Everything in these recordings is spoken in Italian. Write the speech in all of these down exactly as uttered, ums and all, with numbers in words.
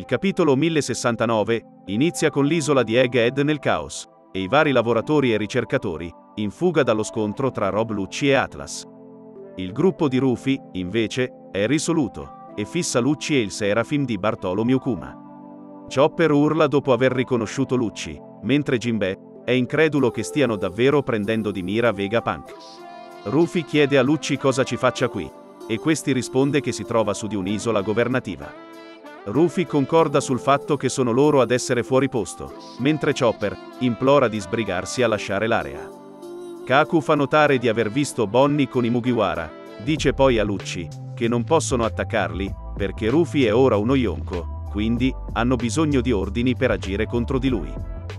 capitolo mille sessantanove inizia con l'isola di Egghead nel caos, e i vari lavoratori e ricercatori, in fuga dallo scontro tra Rob Lucci e Atlas. Il gruppo di Rufy, invece, è risoluto, e fissa Lucci e il Seraphim di Bartholomew Kuma. Chopper urla dopo aver riconosciuto Lucci, mentre Jinbe è incredulo che stiano davvero prendendo di mira Vegapunk. Rufy chiede a Lucci cosa ci faccia qui, e questi risponde che si trova su di un'isola governativa. Rufy concorda sul fatto che sono loro ad essere fuori posto, mentre Chopper implora di sbrigarsi a lasciare l'area. Kaku fa notare di aver visto Bonnie con i Mugiwara, dice poi a Lucci che non possono attaccarli, perché Rufy è ora uno Yonko, quindi hanno bisogno di ordini per agire contro di lui.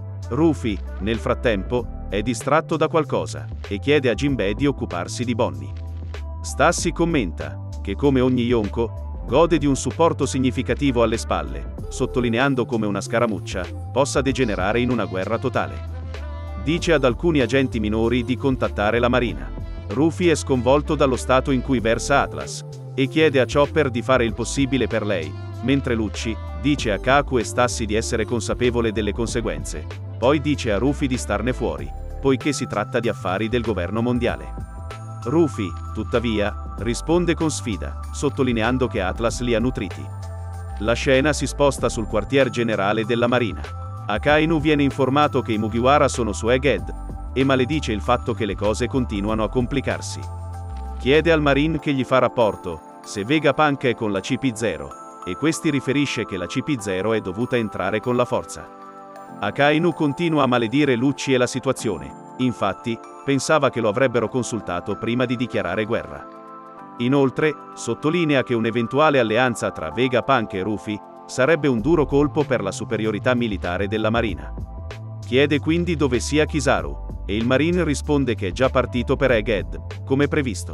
Rufy, nel frattempo, è distratto da qualcosa, e chiede a Jinbe di occuparsi di Bonnie. Stassi commenta che come ogni Yonko, gode di un supporto significativo alle spalle, sottolineando come una scaramuccia possa degenerare in una guerra totale. Dice ad alcuni agenti minori di contattare la Marina. Rufy è sconvolto dallo stato in cui versa Atlas, e chiede a Chopper di fare il possibile per lei, mentre Lucci dice a Kaku e Stassi di essere consapevole delle conseguenze. Poi dice a Rufy di starne fuori, poiché si tratta di affari del governo mondiale. Rufy, tuttavia, risponde con sfida, sottolineando che Atlas li ha nutriti. La scena si sposta sul quartier generale della Marina. Akainu viene informato che i Mugiwara sono su Egghead, e maledice il fatto che le cose continuano a complicarsi. Chiede al Marine che gli fa rapporto, se Vegapunk è con la C P zero, e questi riferisce che la C P zero è dovuta entrare con la forza. Akainu continua a maledire Lucci e la situazione, infatti, pensava che lo avrebbero consultato prima di dichiarare guerra. Inoltre, sottolinea che un'eventuale alleanza tra Vegapunk e Rufy sarebbe un duro colpo per la superiorità militare della Marina. Chiede quindi dove sia Kizaru, e il Marine risponde che è già partito per Egghead, come previsto.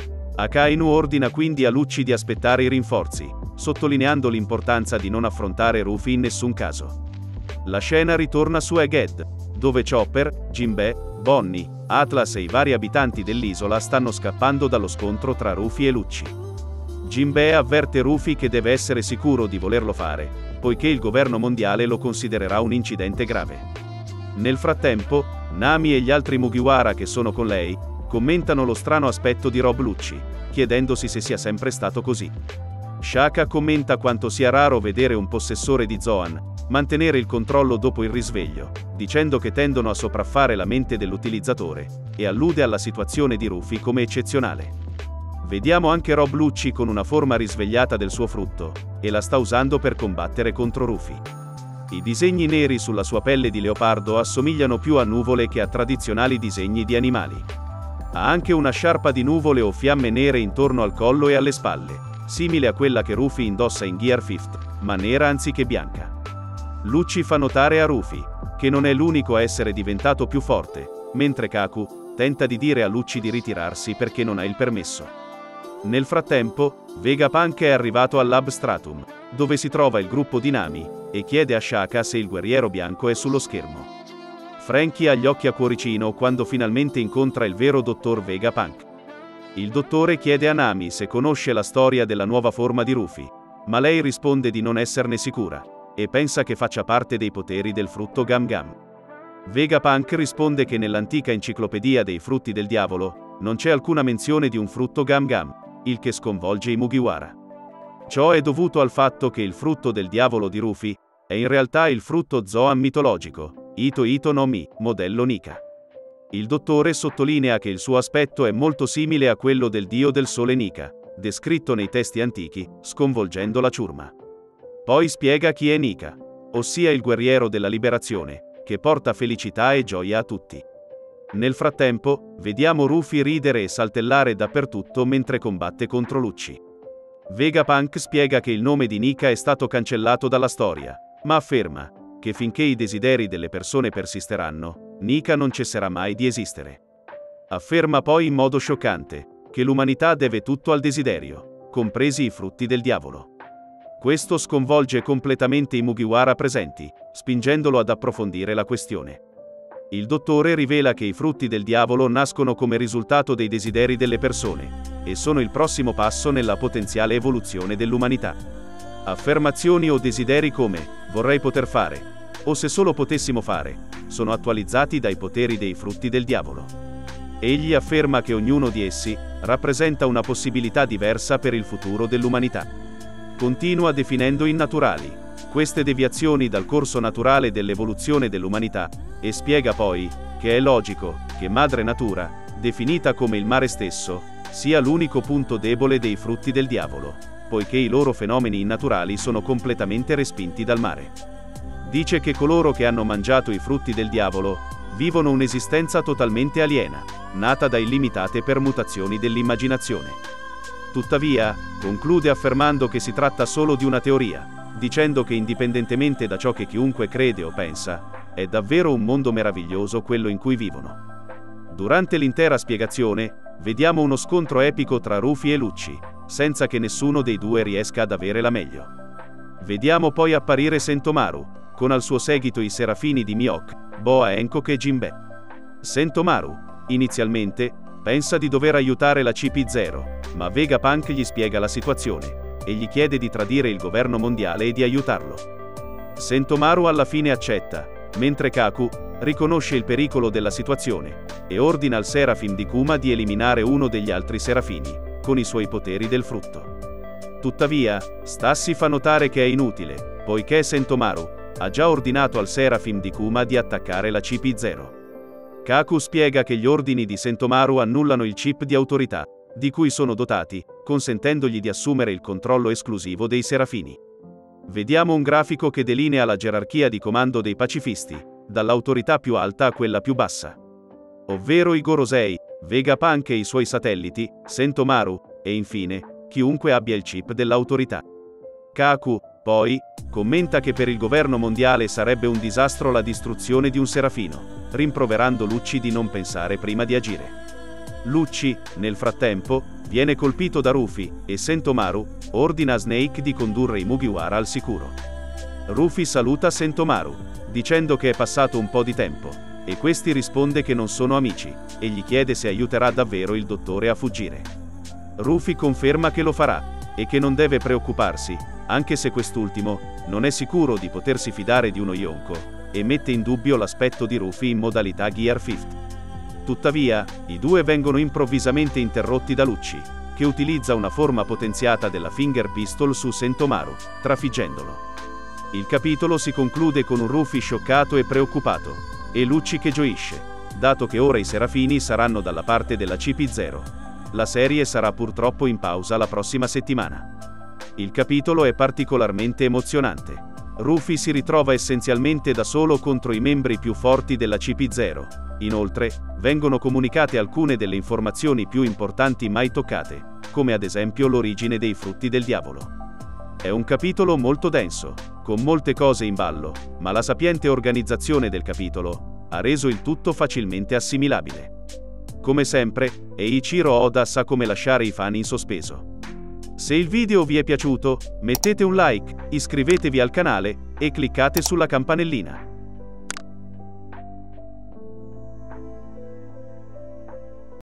Akainu ordina quindi a Lucci di aspettare i rinforzi, sottolineando l'importanza di non affrontare Rufy in nessun caso. La scena ritorna su Egghead, dove Chopper, Jinbe, Bonnie, Atlas e i vari abitanti dell'isola stanno scappando dallo scontro tra Rufy e Lucci. Jinbe avverte Rufy che deve essere sicuro di volerlo fare, poiché il governo mondiale lo considererà un incidente grave. Nel frattempo, Nami e gli altri Mugiwara che sono con lei commentano lo strano aspetto di Rob Lucci, chiedendosi se sia sempre stato così. Shaka commenta quanto sia raro vedere un possessore di Zoan mantenere il controllo dopo il risveglio, dicendo che tendono a sopraffare la mente dell'utilizzatore, e allude alla situazione di Rufy come eccezionale. Vediamo anche Rob Lucci con una forma risvegliata del suo frutto, e la sta usando per combattere contro Rufy. I disegni neri sulla sua pelle di leopardo assomigliano più a nuvole che a tradizionali disegni di animali. Ha anche una sciarpa di nuvole o fiamme nere intorno al collo e alle spalle, simile a quella che Rufy indossa in Gear Fifth, ma nera anziché bianca. Lucci fa notare a Rufy che non è l'unico a essere diventato più forte, mentre Kaku tenta di dire a Lucci di ritirarsi perché non ha il permesso. Nel frattempo, Vegapunk è arrivato al Lab Stratum, dove si trova il gruppo di Nami, e chiede a Shaka se il guerriero bianco è sullo schermo. Franky ha gli occhi a cuoricino quando finalmente incontra il vero dottor Vegapunk. Il dottore chiede a Nami se conosce la storia della nuova forma di Rufy, ma lei risponde di non esserne sicura, e pensa che faccia parte dei poteri del frutto Gam Gam. Vegapunk risponde che nell'antica enciclopedia dei frutti del diavolo non c'è alcuna menzione di un frutto Gam Gam, il che sconvolge i Mugiwara. Ciò è dovuto al fatto che il frutto del diavolo di Rufy è in realtà il frutto Zoan mitologico, Ito Ito no Mi, modello Nika. Il dottore sottolinea che il suo aspetto è molto simile a quello del dio del sole Nika, descritto nei testi antichi, sconvolgendo la ciurma. Poi spiega chi è Nika, ossia il guerriero della liberazione, che porta felicità e gioia a tutti. Nel frattempo, vediamo Rufy ridere e saltellare dappertutto mentre combatte contro Lucci. Vegapunk spiega che il nome di Nika è stato cancellato dalla storia, ma afferma che finché i desideri delle persone persisteranno, Nika non cesserà mai di esistere. Afferma poi in modo scioccante che l'umanità deve tutto al desiderio, compresi i frutti del diavolo. Questo sconvolge completamente i Mugiwara presenti, spingendolo ad approfondire la questione. Il dottore rivela che i frutti del diavolo nascono come risultato dei desideri delle persone, e sono il prossimo passo nella potenziale evoluzione dell'umanità. Affermazioni o desideri come vorrei poter fare, o se solo potessimo fare, sono attualizzati dai poteri dei frutti del diavolo. Egli afferma che ognuno di essi rappresenta una possibilità diversa per il futuro dell'umanità. Continua definendo innaturali queste deviazioni dal corso naturale dell'evoluzione dell'umanità, e spiega poi che è logico che Madre Natura, definita come il mare stesso, sia l'unico punto debole dei frutti del diavolo, poiché i loro fenomeni innaturali sono completamente respinti dal mare. Dice che coloro che hanno mangiato i frutti del diavolo vivono un'esistenza totalmente aliena, nata da illimitate permutazioni dell'immaginazione. Tuttavia, conclude affermando che si tratta solo di una teoria, dicendo che indipendentemente da ciò che chiunque crede o pensa, è davvero un mondo meraviglioso quello in cui vivono. Durante l'intera spiegazione, vediamo uno scontro epico tra Rufy e Lucci, senza che nessuno dei due riesca ad avere la meglio. Vediamo poi apparire Sentomaru, con al suo seguito i serafini di Mihawk, Boa Hancock e Jinbe. Sentomaru, inizialmente, pensa di dover aiutare la C P zero, ma Vegapunk gli spiega la situazione e gli chiede di tradire il governo mondiale e di aiutarlo. Sentomaru alla fine accetta, mentre Kaku riconosce il pericolo della situazione e ordina al Serafim di Kuma di eliminare uno degli altri serafini con i suoi poteri del frutto. Tuttavia, Stassi fa notare che è inutile, poiché Sentomaru ha già ordinato al Serafim di Kuma di attaccare la C P zero. Kaku spiega che gli ordini di Sentomaru annullano il chip di autorità di cui sono dotati, consentendogli di assumere il controllo esclusivo dei serafini. Vediamo un grafico che delinea la gerarchia di comando dei pacifisti, dall'autorità più alta a quella più bassa, ovvero i Gorosei, Vegapunk e i suoi satelliti, Sentomaru, e infine, chiunque abbia il chip dell'autorità. Kaku, poi, commenta che per il governo mondiale sarebbe un disastro la distruzione di un serafino, rimproverando Lucci di non pensare prima di agire. Lucci, nel frattempo, viene colpito da Rufy, e Sentomaru ordina a Snake di condurre i Mugiwara al sicuro. Rufy saluta Sentomaru, dicendo che è passato un po' di tempo, e questi risponde che non sono amici, e gli chiede se aiuterà davvero il dottore a fuggire. Rufy conferma che lo farà, e che non deve preoccuparsi, anche se quest'ultimo non è sicuro di potersi fidare di uno Yonko, e mette in dubbio l'aspetto di Rufy in modalità Gear cinquanta. Tuttavia, i due vengono improvvisamente interrotti da Lucci, che utilizza una forma potenziata della Finger Pistol su Sentomaru, trafiggendolo. Il capitolo si conclude con un Rufy scioccato e preoccupato, e Lucci che gioisce, dato che ora i serafini saranno dalla parte della C P zero. La serie sarà purtroppo in pausa la prossima settimana. Il capitolo è particolarmente emozionante. Rufy si ritrova essenzialmente da solo contro i membri più forti della C P zero. Inoltre, vengono comunicate alcune delle informazioni più importanti mai toccate, come ad esempio l'origine dei frutti del diavolo. È un capitolo molto denso, con molte cose in ballo, ma la sapiente organizzazione del capitolo ha reso il tutto facilmente assimilabile. Come sempre, Eiichiro Oda sa come lasciare i fan in sospeso. Se il video vi è piaciuto, mettete un like, iscrivetevi al canale e cliccate sulla campanellina.